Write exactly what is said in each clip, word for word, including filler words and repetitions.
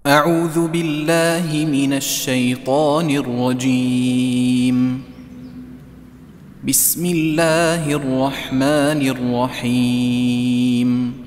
أعوذ بالله من الشيطان الرجيم. بسم الله الرحمن الرحيم.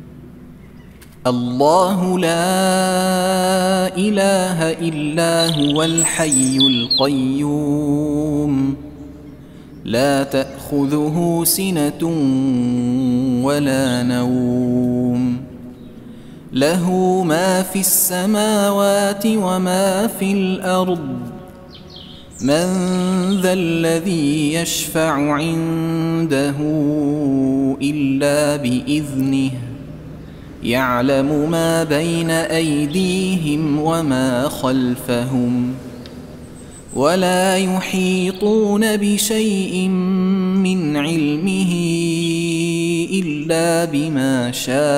الله لا إله إلا هو الحي القيوم لا تأخذه سنة ولا نوم له ما في السماوات وما في الأرض من ذا الذي يشفع عنده إلا بإذنه يعلم ما بين أيديهم وما خلفهم ولا يحيطون بشيء من علمه إلا بما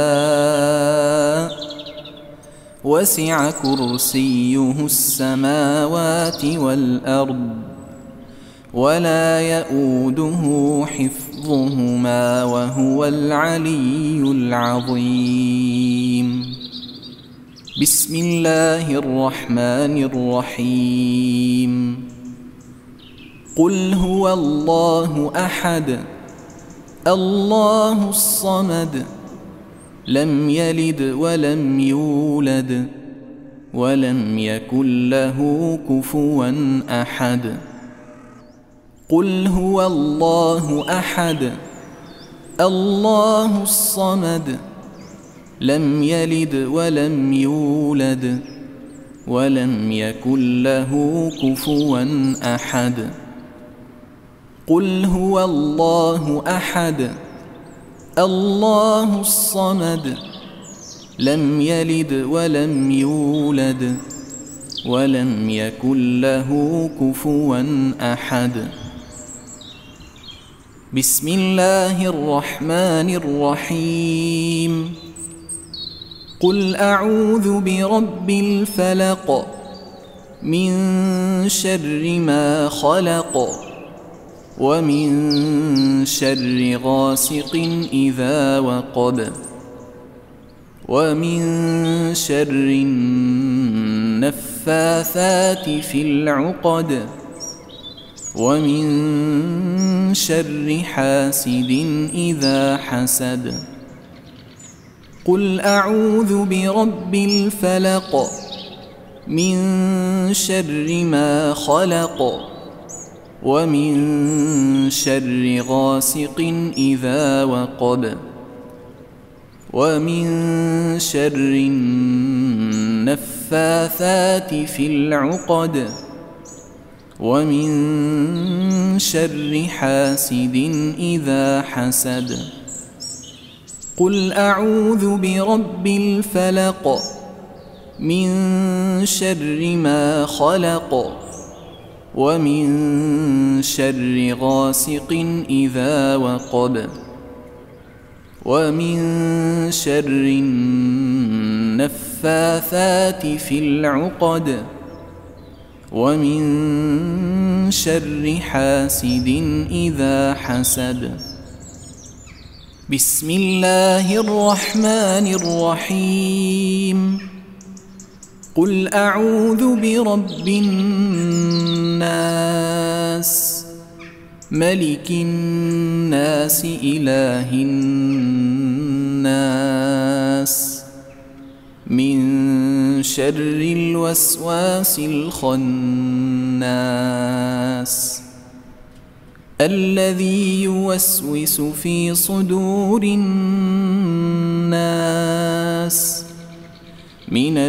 شاء وسع كرسيه السماوات والأرض ولا يؤوده حفظهما وهو العلي العظيم. بسم الله الرحمن الرحيم. قل هو الله أحد الله الصمد لم يلد ولم يولد ولم يكن له كفوا أحد. قل هو الله أحد الله الصمد لم يلد ولم يولد ولم يكن له كفوا أحد. قل هو الله أحد الله الصمد لم يلد ولم يولد ولم يكن له كفوا أحد. بسم الله الرحمن الرحيم. قل أعوذ برب الفلق من شر ما خلق ومن شر غاسق إذا وقب ومن شر النفاثات في العقد ومن شر حاسد إذا حسد. قل أعوذ برب الفلق من شر ما خلق ومن شر غاسق إذا وقب ومن شر النفاثات في العقد ومن شر حاسد إذا حسد. قل أعوذ برب الفلق من شر ما خلق ومن شر غاسق إذا وقب ومن شر النفاثات في العقد ومن شر حاسد إذا حسد. بسم الله الرحمن الرحيم. قل أعوذ برب الناس ملك الناس إله الناس من شر الوسواس الخناس الذي يوسوس في صدور الناس من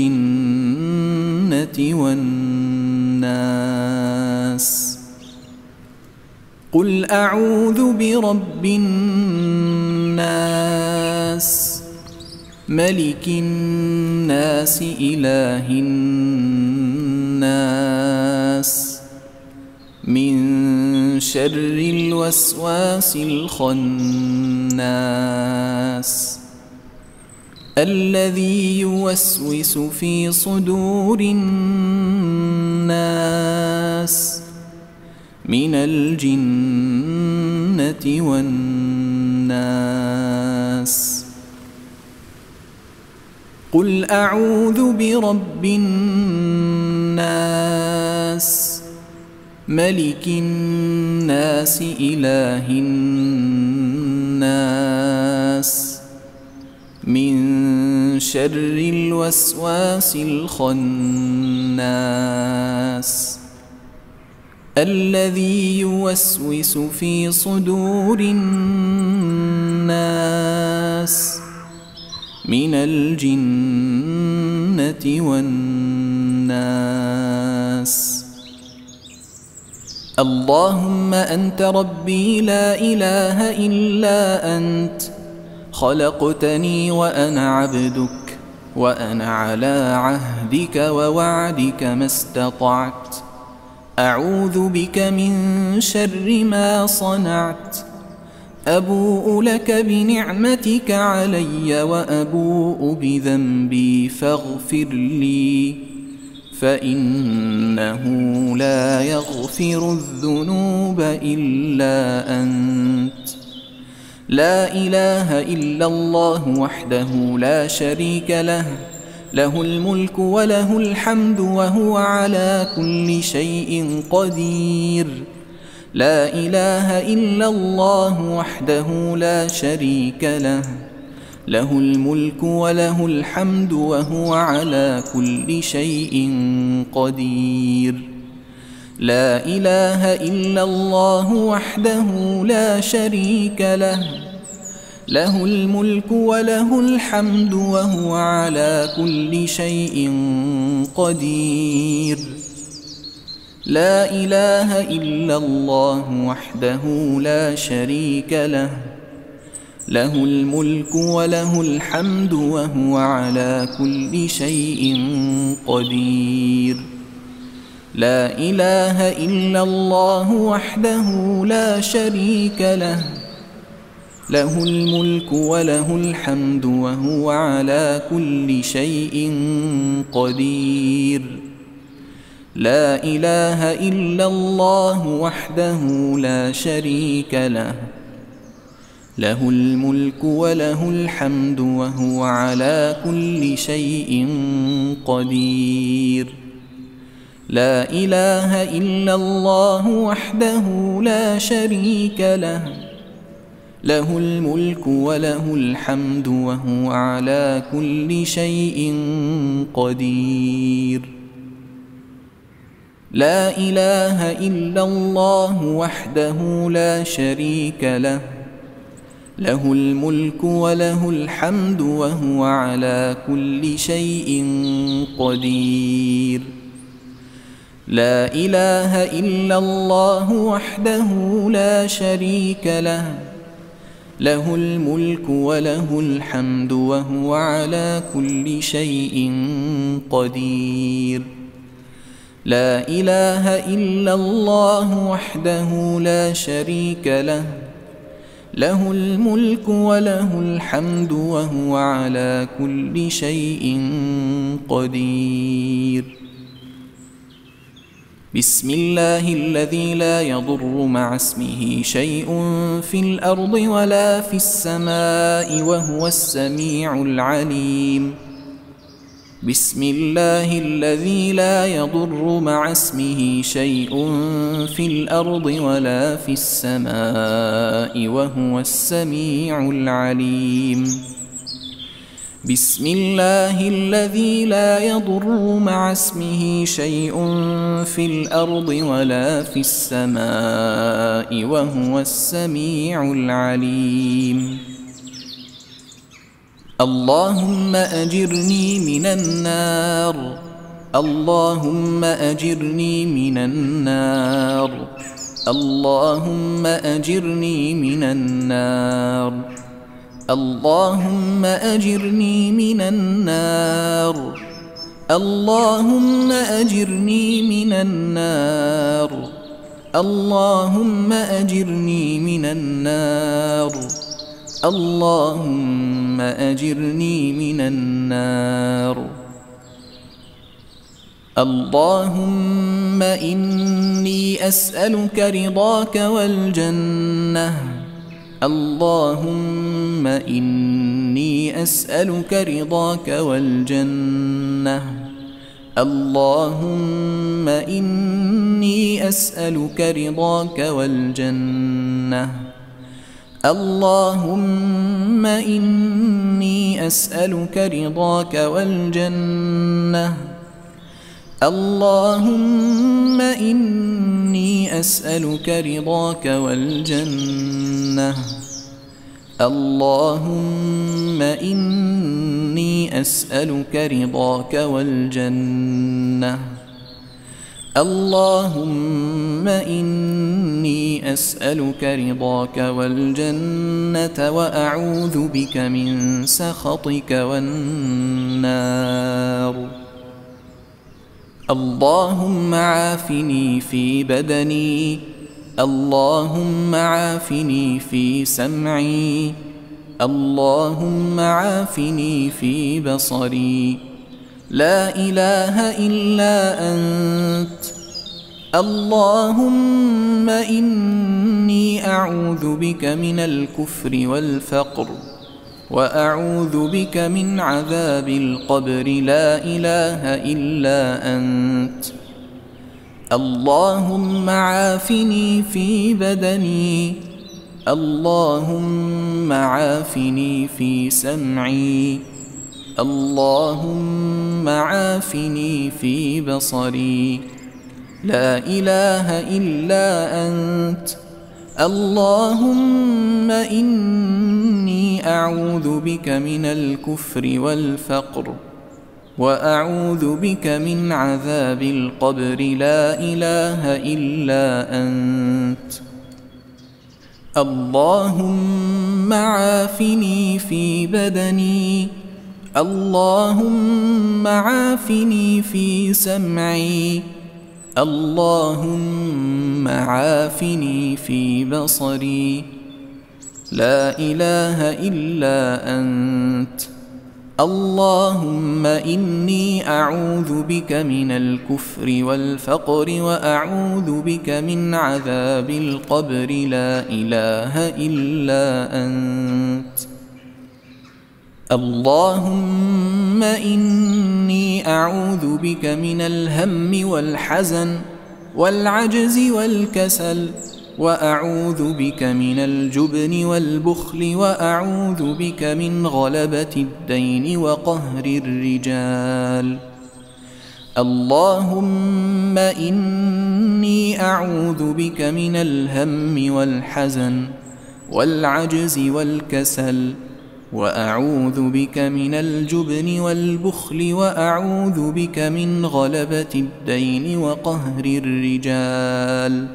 الجنة والناس. قل أعوذ برب الناس ملك الناس إله الناس من شر الوسواس الخناس الذي يوسوس في صدور الناس من الجنة والناس. قل أعوذ برب الناس ملك الناس إله الناس من شر الوسواس الخناس الذي يوسوس في صدور الناس من الجنة والناس. اللهم أنت ربي لا إله إلا أنت، خلقتني وأنا عبدك، وأنا على عهدك ووعدك ما استطعت، أعوذ بك من شر ما صنعت، أبوء لك بنعمتك علي وأبوء بذنبي فاغفر لي، فإنه لا يغفر الذنوب إلا أنت. لا إله إلا الله وحده لا شريك له، له الملك وله الحمد وهو على كل شيء قدير. لا إله إلا الله وحده لا شريك له، له الملك وله الحمد وهو على كل شيء قدير. لا إله إلا الله وحده لا شريك له، له الملك وله الحمد وهو على كل شيء قدير. لا إله إلا الله وحده لا شريك له، له الملك وله الحمد وهو على كل شيء قدير. لا إله إلا الله وحده لا شريك له، له الملك وله الحمد وهو على كل شيء قدير. لا إله إلا الله وحده لا شريك له، له الملك وله الحمد وهو على كل شيء قدير. لا إله إلا الله وحده لا شريك له، له الملك وله الحمد وهو على كل شيء قدير. لا إله إلا الله وحده لا شريك له، له الملك وله الحمد وهو على كل شيء قدير. لا إله إلا الله وحده لا شريك له، له الملك وله الحمد وهو على كل شيء قدير. لا إله إلا الله وحده لا شريك له، له الملك وله الحمد وهو على كل شيء قدير. بسم الله الذي لا يضر مع اسمه شيء في الأرض ولا في السماء وهو السميع العليم. بسم الله الذي لا يضر مع اسمه شيء في الأرض ولا في السماء وهو السميع العليم. بسم الله الذي لا يضر مع اسمه شيء في الأرض ولا في السماء وهو السميع العليم. اللهم أجرني من النار، اللهم أجرني من النار، اللهم أجرني من النار، اللهم أجرني من النار، اللهم أجرني من النار، اللهم أجرني من النار، اللهم أجرني من النار. اللهم إني أسألك رضاك والجنة، اللهم إني إني أسألك رضاك والجنة اللهم إني أسألك رضاك والجنة اللهم إني أسألك رضاك والجنة اللهم إني أسألك رضاك والجنة اللهم إني أسألك رضاك والجنة اللهم إني أسألك رضاك والجنة وأعوذ بك من سخطك والنار اللهم عافني في بدني اللهم عافني في سمعي اللهم عافني في بصري لا إله إلا أنت اللهم إني أعوذ بك من الكفر والفقر وأعوذ بك من عذاب القبر لا إله إلا أنت اللهم عافني في بدني اللهم عافني في سمعي اللهم عافني في بصري لا إله إلا أنت اللهم إني أعوذ بك من الكفر والفقر وأعوذ بك من عذاب القبر لا إله إلا أنت اللهم عافني في بدني اللهم عافني في سمعي اللهم عافني في بصري لا إله إلا أنت اللهم إني أعوذ بك من الكفر والفقر وأعوذ بك من عذاب القبر لا إله إلا أنت اللهم إني أعوذ بك من الهم والحزن والعجز والكسل وأعوذ بك من الجبن والبخل وأعوذ بك من غلبة الدين وقهر الرجال اللهم إني أعوذ بك من الهم والحزن والعجز والكسل وأعوذ بك من الجبن والبخل وأعوذ بك من غلبة الدين وقهر الرجال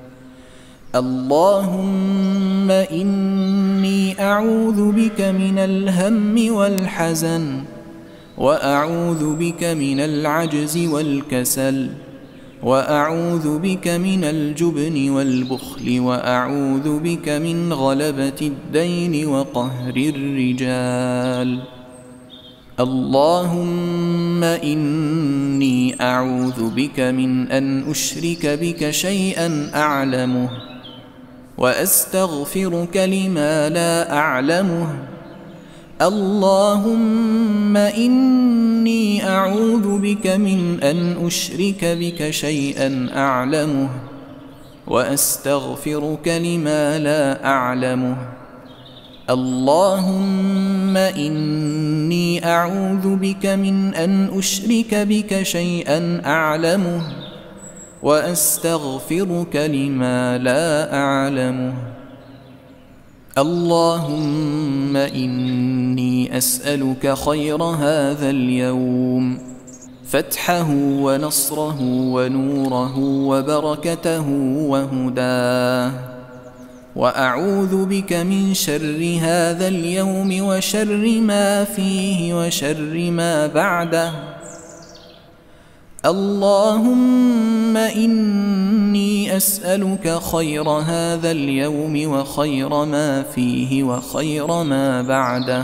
اللهم إني أعوذ بك من الهم والحزن وأعوذ بك من العجز والكسل وأعوذ بك من الجبن والبخل وأعوذ بك من غلبة الدين وقهر الرجال اللهم إني أعوذ بك من أن أشرك بك شيئا أعلمه وأستغفرك لما لا أعلمه اللهم إني أعوذ بك من أن أشرك بك شيئا أعلمه وأستغفرك لما لا أعلمه اللهم إني أعوذ بك من أن أشرك بك شيئا أعلمه وأستغفرك لما لا أعلمه اللهم إني أسألك خير هذا اليوم فتحه ونصره ونوره وبركته وهداه وأعوذ بك من شر هذا اليوم وشر ما فيه وشر ما بعده اللهم إني أسألك خير هذا اليوم وخير ما فيه وخير ما بعده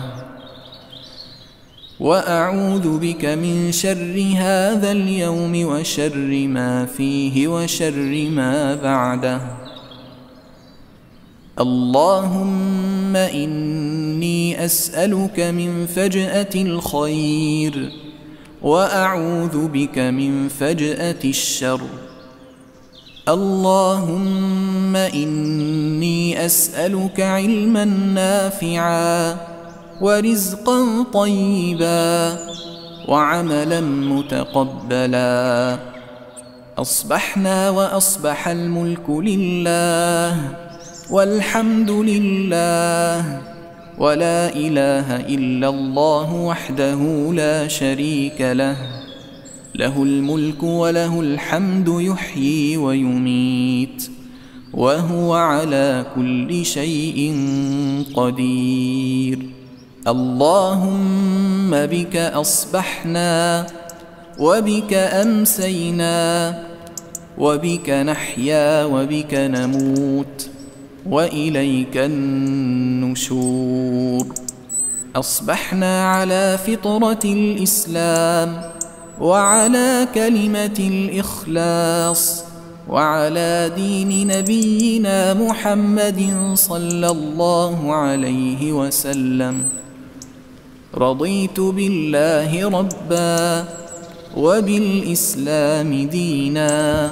وأعوذ بك من شر هذا اليوم وشر ما فيه وشر ما بعده اللهم إني أسألك من فجأة الخير وأعوذ بك من فجأة الشر. اللهم إني أسألك علما نافعا ورزقا طيبا وعملا متقبلا. أصبحنا وأصبح الملك لله والحمد لله ولا إله إلا الله وحده لا شريك له، له الملك وله الحمد يحيي ويميت وهو على كل شيء قدير. اللهم بك أصبحنا وبك أمسينا وبك نحيا وبك نموت وإليك النشور. أصبحنا على فطرة الإسلام وعلى كلمة الإخلاص وعلى دين نبينا محمد صلى الله عليه وسلم. رضيت بالله ربا وبالإسلام دينا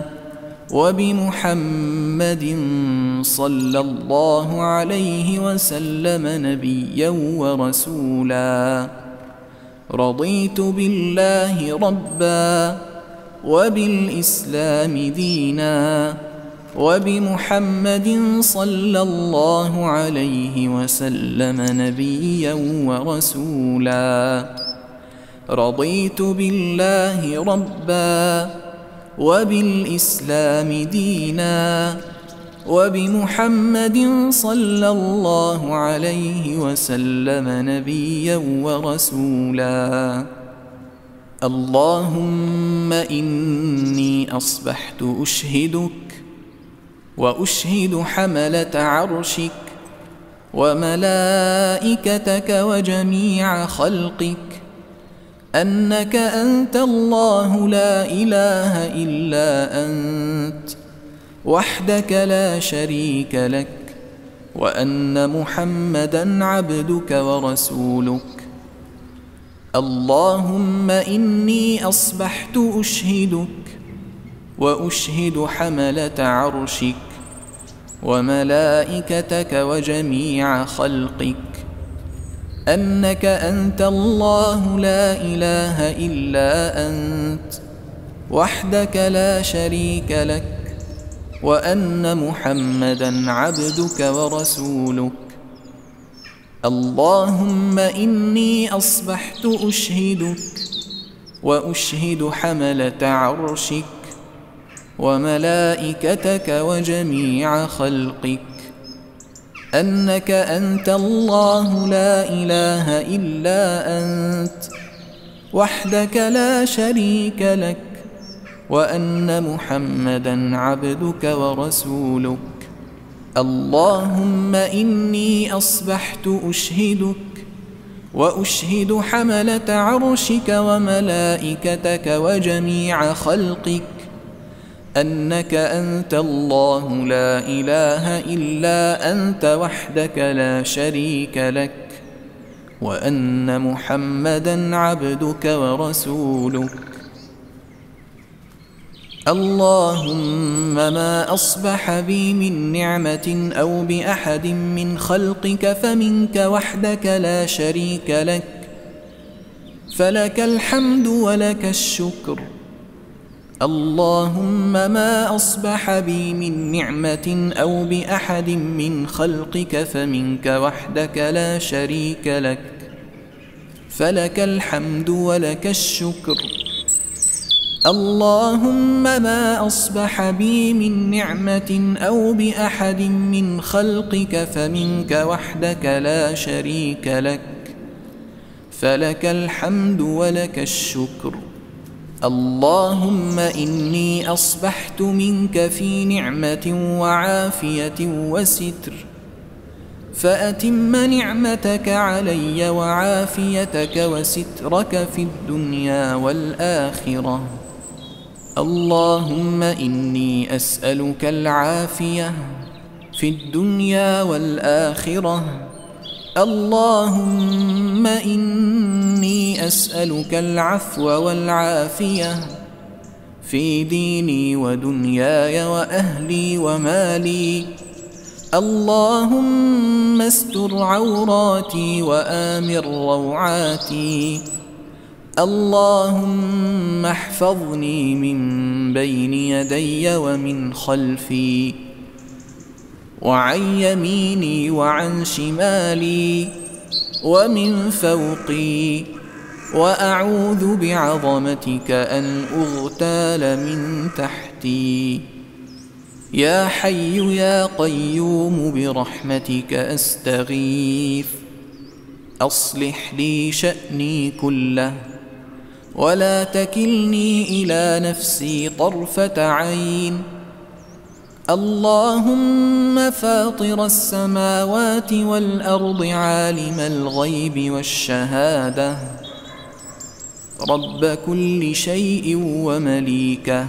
وبمحمد صلى الله عليه وسلم نبيا ورسولا. رضيت بالله ربا وبالإسلام دينا وبمحمد صلى الله عليه وسلم نبيا ورسولا. رضيت بالله ربا وبالإسلام دينا وبمحمد صلى الله عليه وسلم نبيا ورسولا. اللهم إني أصبحت أشهدك وأشهد حملة عرشك وملائكتك وجميع خلقك أنك أنت الله لا إله إلا أنت وحدك لا شريك لك، وأن محمدًا عبدك ورسولك. اللهم إني أصبحت أشهدك وأشهد حملة عرشك وملائكتك وجميع خلقك أنك أنت الله لا إله إلا أنت وحدك لا شريك لك، وأن محمدًا عبدك ورسولك. اللهم إني أصبحت أشهدك وأشهد حملة عرشك وملائكتك وجميع خلقك أنك أنت الله لا إله إلا أنت وحدك لا شريك لك، وأن محمدًا عبدك ورسولك. اللهم إني أصبحت أشهدك وأشهد حملة عرشك وملائكتك وجميع خلقك أنك أنت الله لا إله إلا أنت وحدك لا شريك لك، وأن محمدًا عبدك ورسولك. اللهم ما أصبح بي من نعمة أو بأحد من خلقك فمنك وحدك لا شريك لك، فلك الحمد ولك الشكر. اللهم ما أصبح بي من نعمة أو بأحد من خلقك فمنك وحدك لا شريك لك، فلك الحمد ولك الشكر. اللهم ما أصبح بي من نعمة أو بأحد من خلقك فمنك وحدك لا شريك لك، فلك الحمد ولك الشكر. اللهم إني أصبحت منك في نعمة وعافية وستر، فأتم نعمتك علي وعافيتك وسترك في الدنيا والآخرة. اللهم إني أسألك العافية في الدنيا والآخرة. اللهم إني أسألك العفو والعافية في ديني ودنياي وأهلي ومالي. اللهم استر عوراتي وآمن روعاتي. اللهم احفظني من بين يدي ومن خلفي وعن يميني وعن شمالي ومن فوقي، وأعوذ بعظمتك أن أغتال من تحتي. يا حي يا قيوم برحمتك أستغيث. أصلح لي شأني كله ولا تكلني إلى نفسي طرفة عين. اللهم فاطر السماوات والأرض عالم الغيب والشهادة، رب كل شيء ومليكه،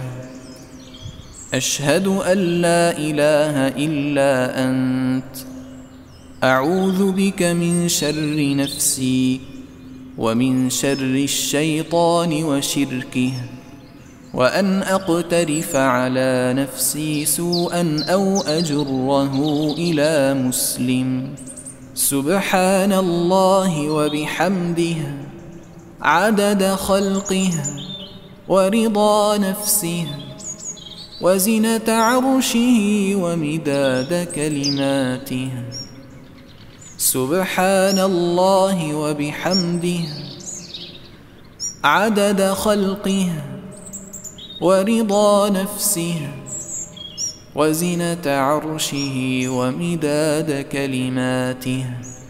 أشهد أن لا إله إلا أنت. أعوذ بك من شر نفسي ومن شر الشيطان وشركه، وأن أقترف على نفسي سوءا أو أجره إلى مسلم. سبحان الله وبحمده عدد خلقه ورضا نفسه وزنة عرشه ومداد كلماته. سبحان الله وبحمده عدد خلقه ورضا نفسه وزنة عرشه ومداد كلماته.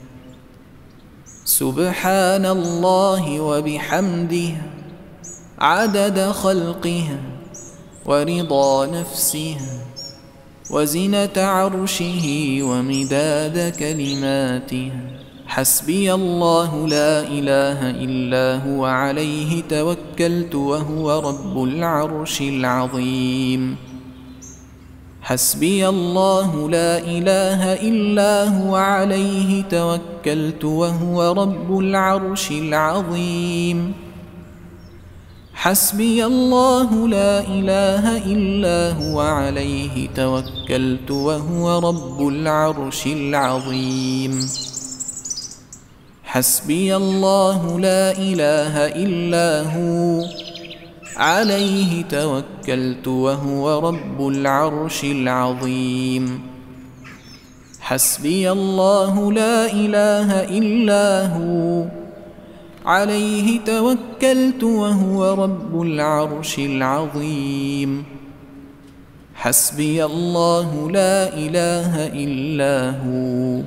سبحان الله وبحمده عدد خلقه ورضا نفسه وزنة عرشه ومداد كلماته. حسبي الله لا إله إلا هو عليه توكلت وهو رب العرش العظيم. حسبي الله لا إله إلا هو عليه توكلت وهو رب العرش العظيم. حسبي الله لا إله إلا هو عليه توكلت وهو رب العرش العظيم. حسبي الله لا إله إلا هو عليه توكلت وهو رب العرش العظيم. حسبي الله لا إله إلا هو عليه توكلت وهو رب العرش العظيم. حسبي الله لا إله إلا هو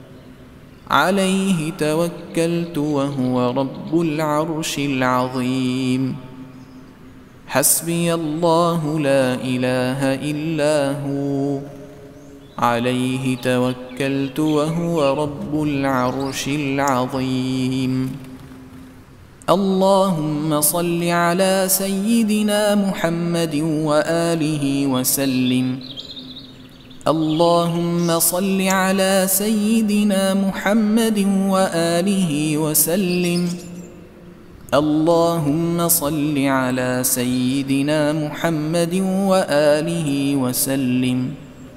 عليه توكلت وهو رب العرش العظيم. حسبي الله لا إله إلا هو عليه توكلت وهو رب العرش العظيم. اللهم صل على سيدنا محمد وآله وسلم. اللهم صل على سيدنا محمد وآله وسلم. اللهم صل على سيدنا محمد وآله وسلم.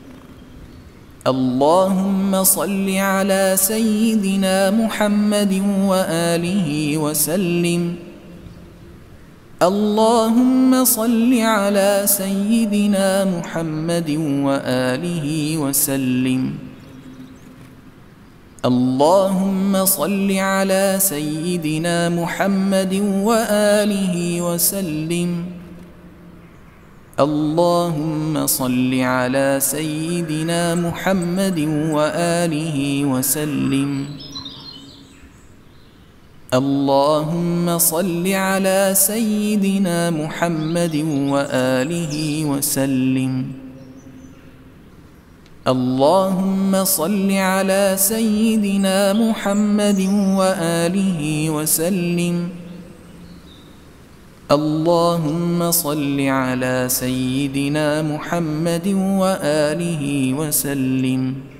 اللهم صل على سيدنا محمد وآله وسلم. اللهم صل على سيدنا محمد وآله وسلم. اللهم صل على سيدنا محمد وآله وسلم. اللهم صل على سيدنا محمد وآله وسلم. اللهم صل على سيدنا محمد وآله وسلم. اللهم صل على سيدنا محمد وآله وسلم. اللهم صل على سيدنا محمد وآله وسلم.